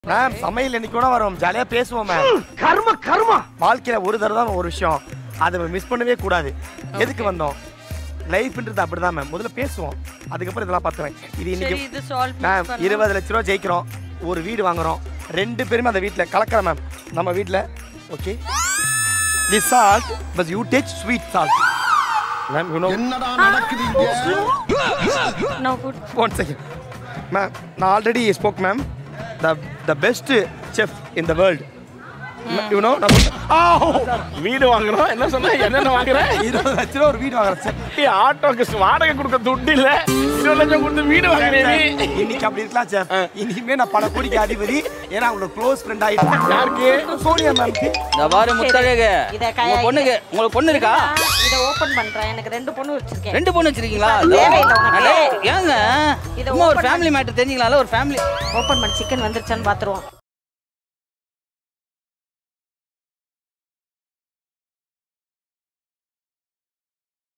Ma'am சமையல் என்னைக்கு கூட வரும், ஜாலியா பேசுவோம் மேம். கர்ம கர்ம வாழ்க்கையில ஒரு தடவை தான் ஒரு விஷயம், அதை மிஸ் பண்ணவே கூடாது. எதுக்கு வந்தோம்? லைஃப்ன்றது அப்படிதான் மேம். முதல்ல பேசுவோம், அதுக்கப்புறம் இதெல்லாம் பார்த்துவேன். இது இன்னைக்கு மேம் 20 லட்ச ரூபா ஜெயிக்கிறோம், ஒரு வீடு வாங்குறோம், 2 பேருமே அந்த வீட்டில் கலக்கிறோம் மேம். நம்ம வீட்டில் okay this salt but you take sweet salt ma'am, you know என்னடா நடக்குதுங்க? No good. one second ma'am, நான் already spoke ma'am, the best chef in the world, you know. வீடு வாங்குறோம், என்ன சொன்னா என்னென்ன வாங்குறேன்? 20 லட்ச ரூபா ஒரு வீடு வாங்குறேன். ஆட்டோக்கு வாடகை கொடுக்க துட்டு இல்ல, 20 லட்சம் கொடுத்து வீடு வாங்குறேன். இன்னைக்கு அப்படி இருக்கலாம் சார். இனிமே நான் பல கோடிக்கு அதிபதி, ஏன்னா அவங்களோட க்ளோஸ் ஃப்ரெண்ட் ஆயிட்டேன். யாருக்கு? சோனியா மேம்க்கு. இந்த பாரு முத்தழகு, உங்க பொண்ணுக்கு, உங்களுக்கு பொண்ணு இருக்கா? இத ஓபன் பண்றேன். எனக்கு 2 பொண்ணு வச்சிருக்கேன். 2 பொண்ணு வச்சிருக்கீங்களா? ஏங்க சும்மா ஒரு ஃபேமிலி மேட்டர் தெரிஞ்சுக்கலாம்ல, ஒரு ஃபேமிலி ஓபன் பண்ணி சிக்கன் வந்துருச்சான்னு பாத்துருவோம்.